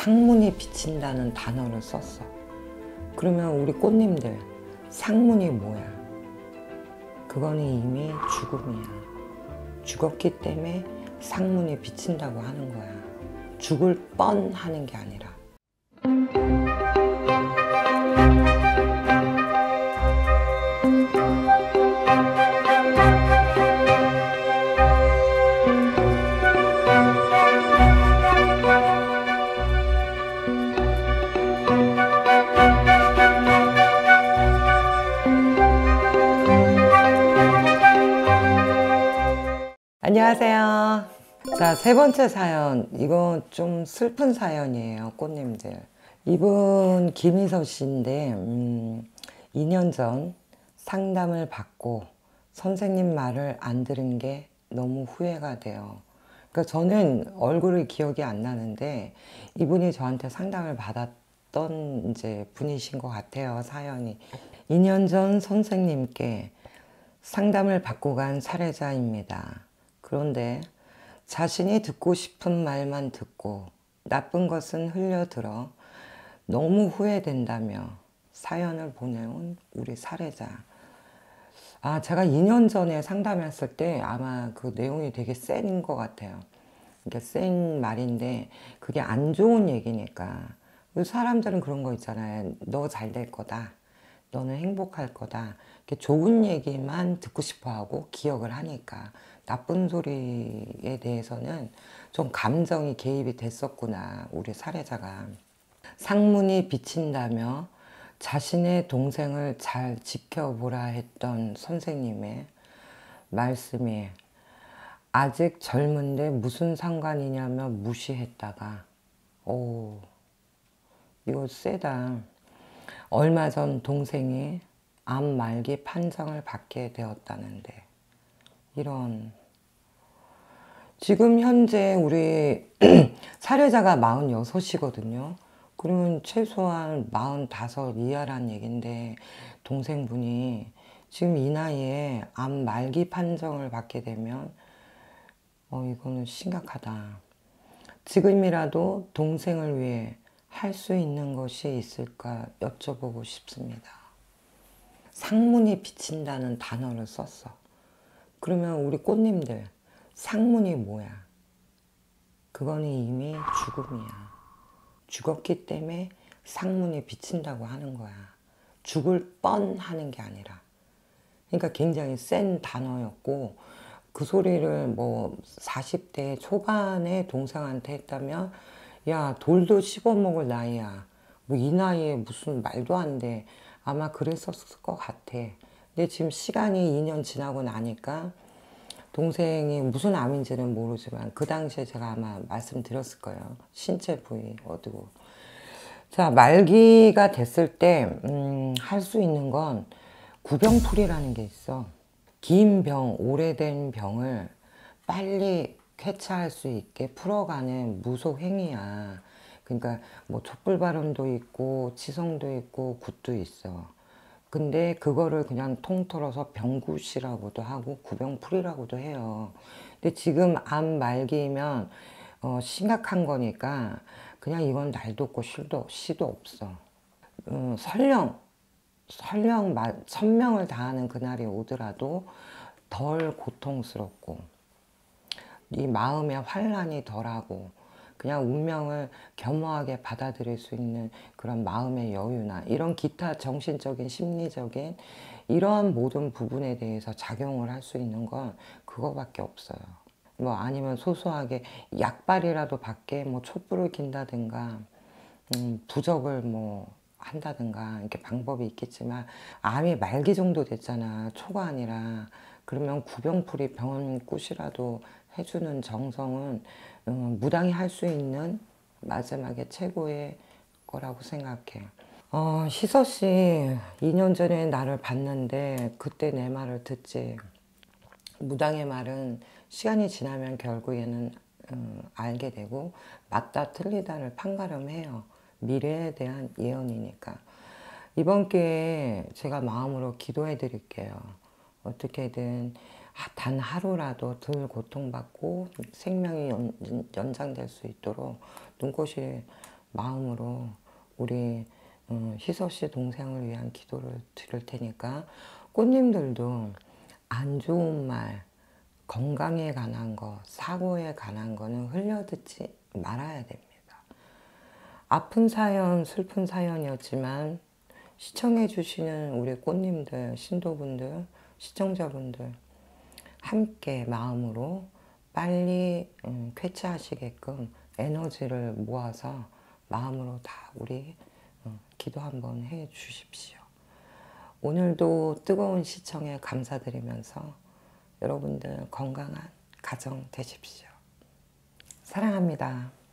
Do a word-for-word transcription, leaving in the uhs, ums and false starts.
상문이 비친다는 단어를 썼어. 그러면 우리 꽃님들, 상문이 뭐야? 그거는 이미 죽음이야. 죽었기 때문에 상문이 비친다고 하는 거야. 죽을 뻔 하는 게 아니라. 안녕하세요. 자, 세 번째 사연. 이거 좀 슬픈 사연이에요, 꽃님들. 이분 김희서 씨인데 음, 이 년 전 상담을 받고 선생님 말을 안 들은 게 너무 후회가 돼요. 그러니까 저는 얼굴이 기억이 안 나는데 이분이 저한테 상담을 받았던 이제 분이신 것 같아요, 사연이. 이 년 전 선생님께 상담을 받고 간 사례자입니다. 그런데 자신이 듣고 싶은 말만 듣고 나쁜 것은 흘려들어 너무 후회된다며 사연을 보내온 우리 사례자. 아, 제가 이 년 전에 상담했을 때 아마 그 내용이 되게 센 것 같아요. 이게 센 말인데 그게 안 좋은 얘기니까. 사람들은 그런 거 있잖아요. 너 잘 될 거다. 너는 행복할 거다. 이렇게 좋은 얘기만 듣고 싶어 하고 기억을 하니까 나쁜 소리에 대해서는 좀 감정이 개입이 됐었구나, 우리 사례자가. 상문이 비친다며 자신의 동생을 잘 지켜보라 했던 선생님의 말씀이 아직 젊은데 무슨 상관이냐며 무시했다가, 오, 이거 세다. 얼마 전 동생이 암 말기 판정을 받게 되었다는데, 이런. 지금 현재 우리 사례자가 마흔여섯이거든요. 그러면 최소한 마흔다섯 이하란 얘긴데 동생분이 지금 이 나이에 암 말기 판정을 받게 되면 어 이거는 심각하다. 지금이라도 동생을 위해 할 수 있는 것이 있을까 여쭤보고 싶습니다. 상문이 비친다는 단어를 썼어. 그러면 우리 꽃님들, 상문이 뭐야? 그거는 이미 죽음이야. 죽었기 때문에 상문이 비친다고 하는 거야. 죽을 뻔 하는 게 아니라. 그러니까 굉장히 센 단어였고, 그 소리를 뭐 사십 대 초반에 동생한테 했다면, 야, 돌도 씹어먹을 나이야. 뭐 이 나이에 무슨 말도 안 돼. 아마 그랬었을 것 같아. 근데 지금 시간이 이 년 지나고 나니까 동생이 무슨 암인지는 모르지만 그 당시에 제가 아마 말씀드렸을 거예요. 신체 부위 어디고. 자, 말기가 됐을 때 음, 할 수 있는 건 구병풀이라는 게 있어. 긴 병, 오래된 병을 빨리 쾌차할 수 있게 풀어가는 무속행위야. 그러니까 뭐 촛불 발언도 있고 치성도 있고 굿도 있어. 근데 그거를 그냥 통틀어서 병굿이라고도 하고 구병풀이라고도 해요. 근데 지금 암 말기면 어, 심각한 거니까 그냥 이건 날도 없고 실도, 시도 없어. 음, 설령 설령 천명을 다하는 그날이 오더라도 덜 고통스럽고 이 마음의 환란이 덜하고 그냥 운명을 겸허하게 받아들일 수 있는 그런 마음의 여유나 이런 기타 정신적인 심리적인 이러한 모든 부분에 대해서 작용을 할 수 있는 건 그거밖에 없어요. 뭐 아니면 소소하게 약발이라도 받게 뭐 촛불을 킨다든가 음, 부적을 뭐 한다든가 이렇게 방법이 있겠지만 암이 말기 정도 됐잖아. 초가 아니라. 그러면 구병풀이 병원굿이라도 해주는 정성은 음, 무당이 할 수 있는 마지막에 최고의 거라고 생각해. 어, 희서 씨 이 년 전에 나를 봤는데 그때 내 말을 듣지. 무당의 말은 시간이 지나면 결국에는 음, 알게 되고 맞다 틀리다를 판가름해요. 미래에 대한 예언이니까. 이번 기회에 제가 마음으로 기도해 드릴게요. 어떻게든 단 하루라도 덜 고통받고 생명이 연, 연장될 수 있도록 눈꽃이 마음으로 우리 어, 희서 씨 동생을 위한 기도를 드릴 테니까 꽃님들도 안 좋은 말, 건강에 관한 거, 사고에 관한 거는 흘려듣지 말아야 됩니다. 아픈 사연, 슬픈 사연이었지만 시청해 주시는 우리 꽃님들, 신도분들, 시청자분들 함께 마음으로 빨리 음, 쾌차하시게끔 에너지를 모아서 마음으로 다 우리 어, 기도 한번 해 주십시오. 오늘도 뜨거운 시청에 감사드리면서 여러분들 건강한 가정 되십시오. 사랑합니다.